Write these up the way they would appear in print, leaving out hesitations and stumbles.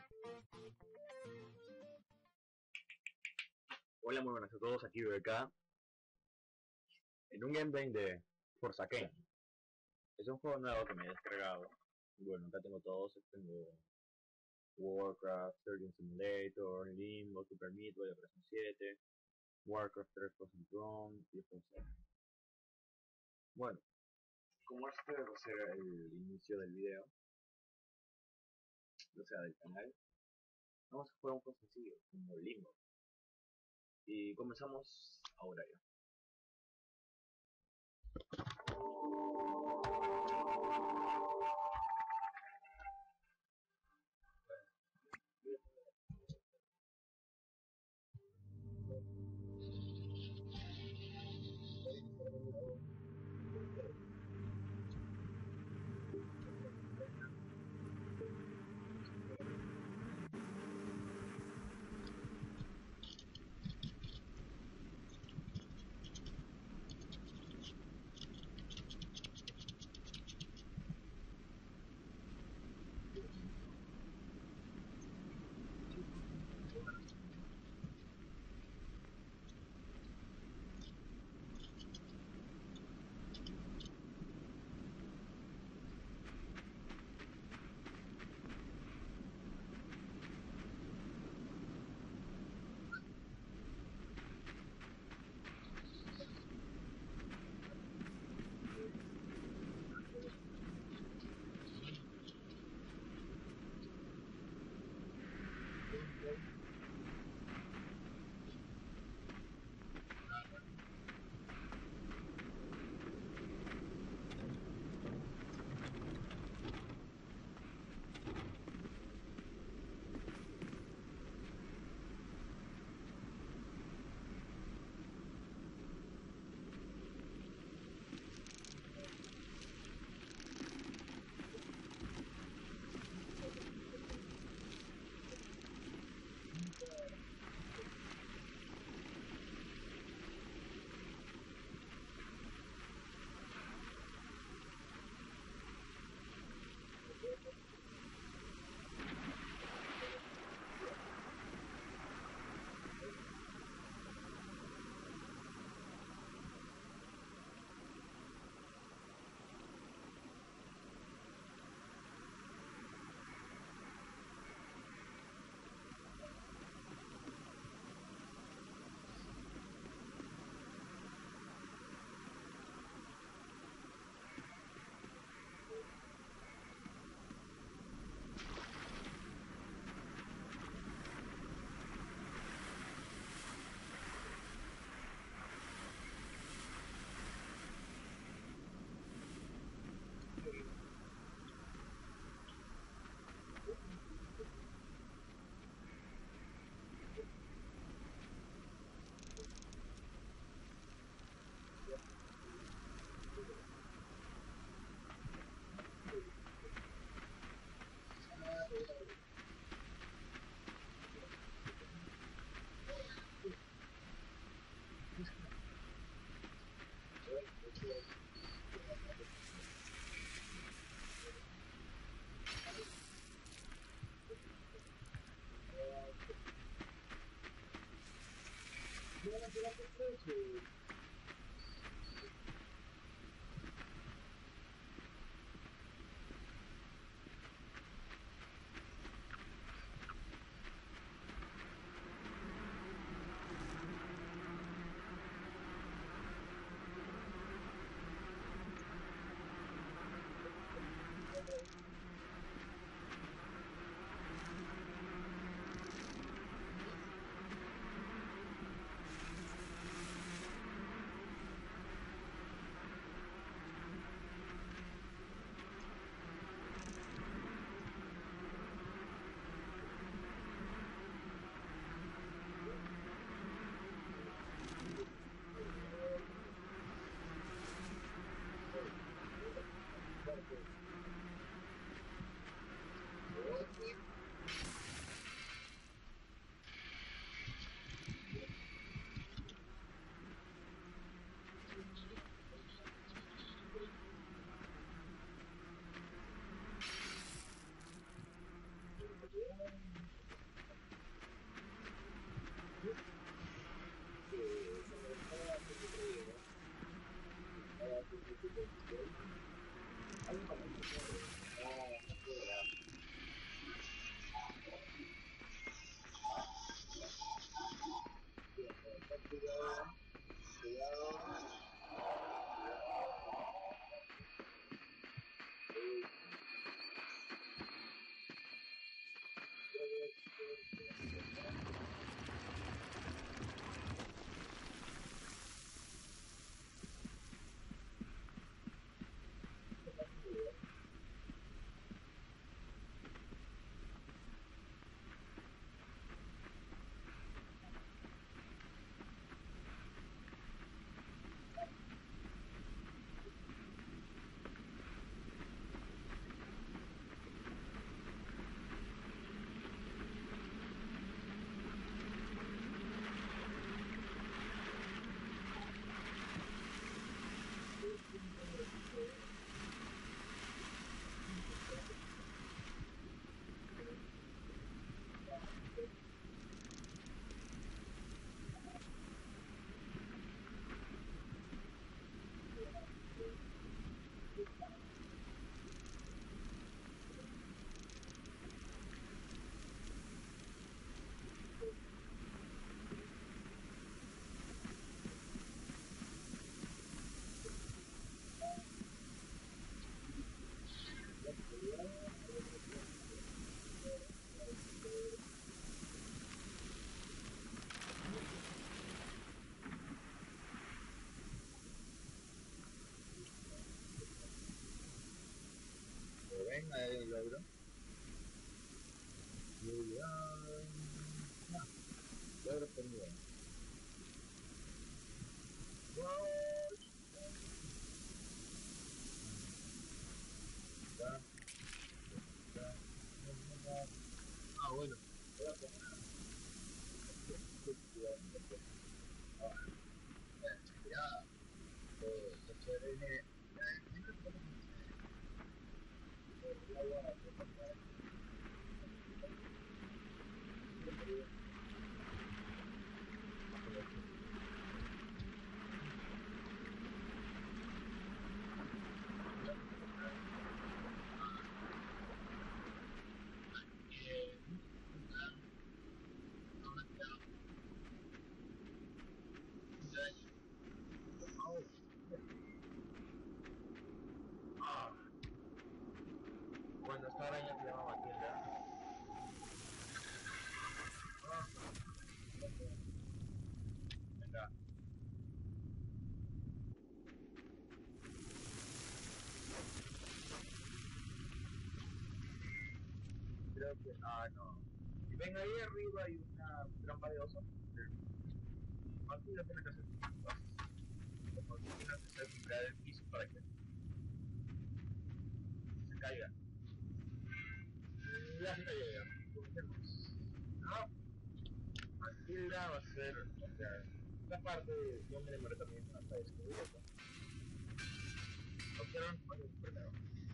Hola, muy buenas a todos, aquí BBK en un gameplay de Forsaken. Es un juego nuevo que me he descargado. Y bueno, acá tengo todos, tengo Warcraft, Surgeon Simulator, Limbo, Super Meat Boy, Operación 7, Warcraft 3 Frozen Throne y Forsaken. Bueno, como este va a ser el inicio del video, o sea, del canal, vamos a jugar un juego sencillo, como Limbo. Y comenzamos ahora ya. Venga, el logro. Muy bien. Logro obtenido. Ah, bueno. Ya. Cuando esta araña se llama Matilda. Venga. Creo que. Ah, no. Si ven ahí arriba hay una trampa de oso. Matilda tiene que hacer trampas. Como que tiene que hacer vibrar el piso para que se caiga. Ya se cayó ya. Comencemos. Ah, Matilda va a ser. O sea, esta parte yo me demoré también hasta descubrir eso. Observan cómo es primero.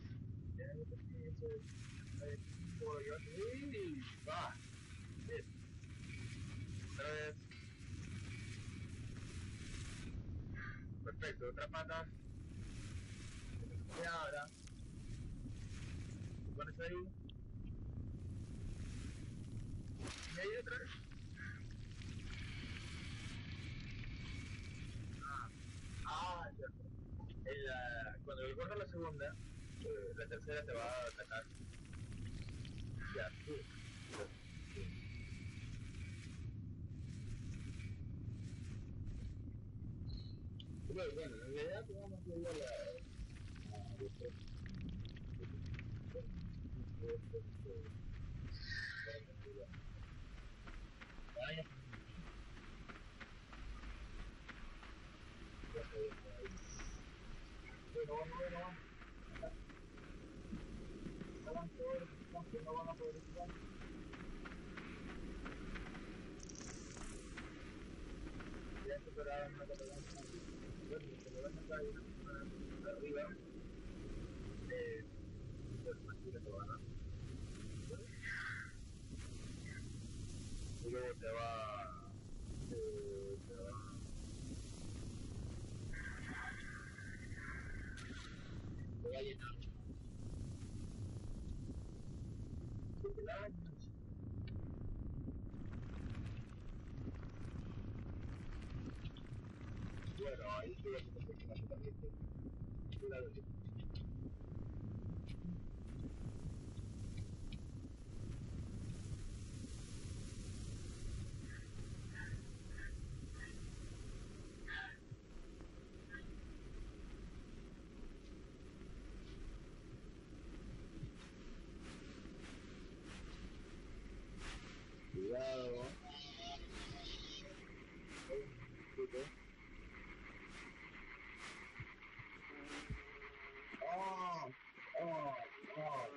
Uy, va. Bien. Otra vez. Perfecto. Otra pata. Y ahora. Pones ahí. Y ahí otra vez. Cierto. Cuando recortas la segunda, la tercera te va a atacar. Ya, tú. Bueno, en realidad tenemos que ir a la... Bueno, no van a poder, no van a poder jugar. Ya superaron una categoría. Bueno, como ven acá hay una persona arriba, pues Matilda te va a ganar. Y luego te va... te va... Cuidado. Oh, oh, oh.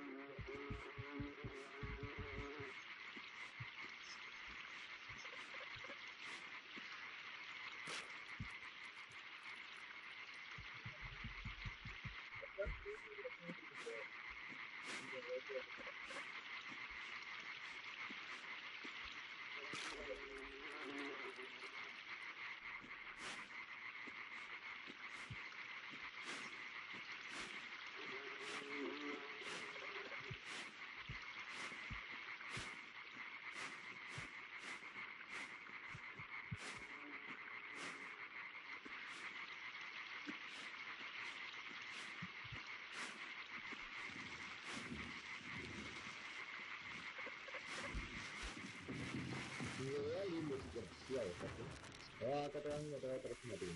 Ideal y demasiado fácil. Ah, acá te van otra vez una prima.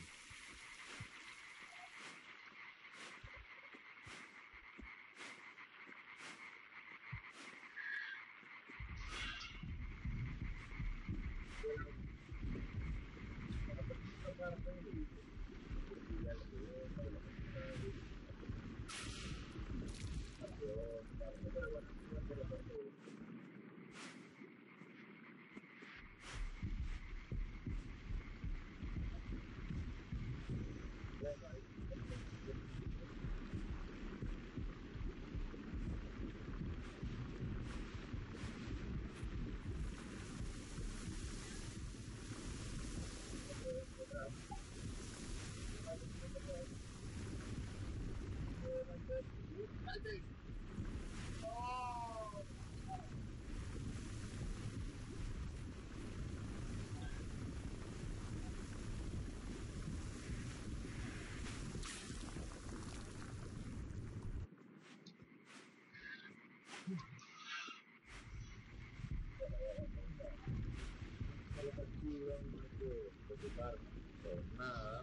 Nada.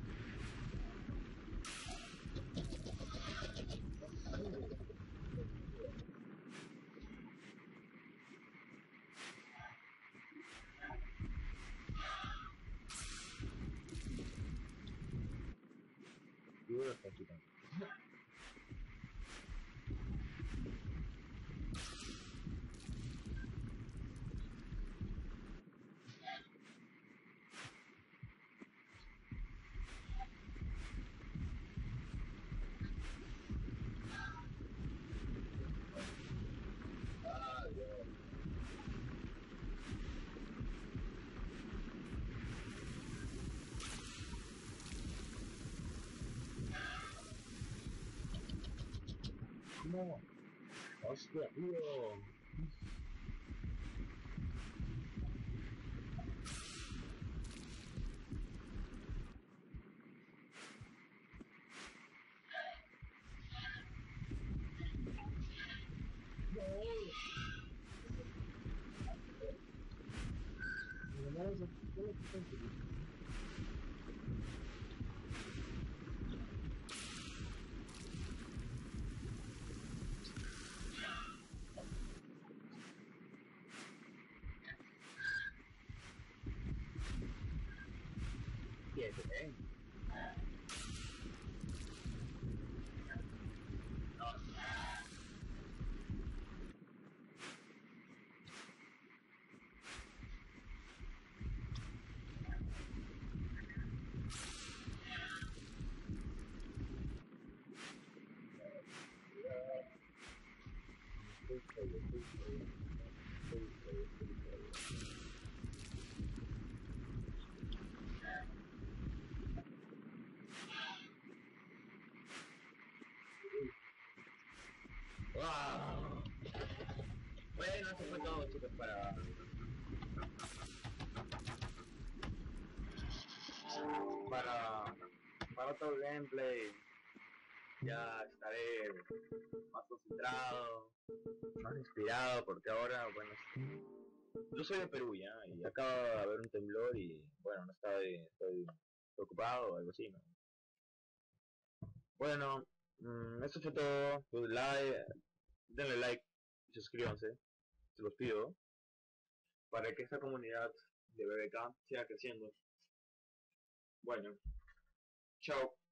Y voy a estar quitando. No. Hostia, tío. Bien. ¡Ah! Bueno, eso fue todo, chicos, para, para otro gameplay. Ya estaré más concentrado, más inspirado, porque ahora, bueno, yo soy de Perú ya, y acaba de haber un temblor y, bueno, no estoy preocupado o algo así, ¿no? Bueno, eso fue todo. Pues denle like y suscríbanse, se los pido, para que esta comunidad de BBK siga creciendo. Bueno, chao.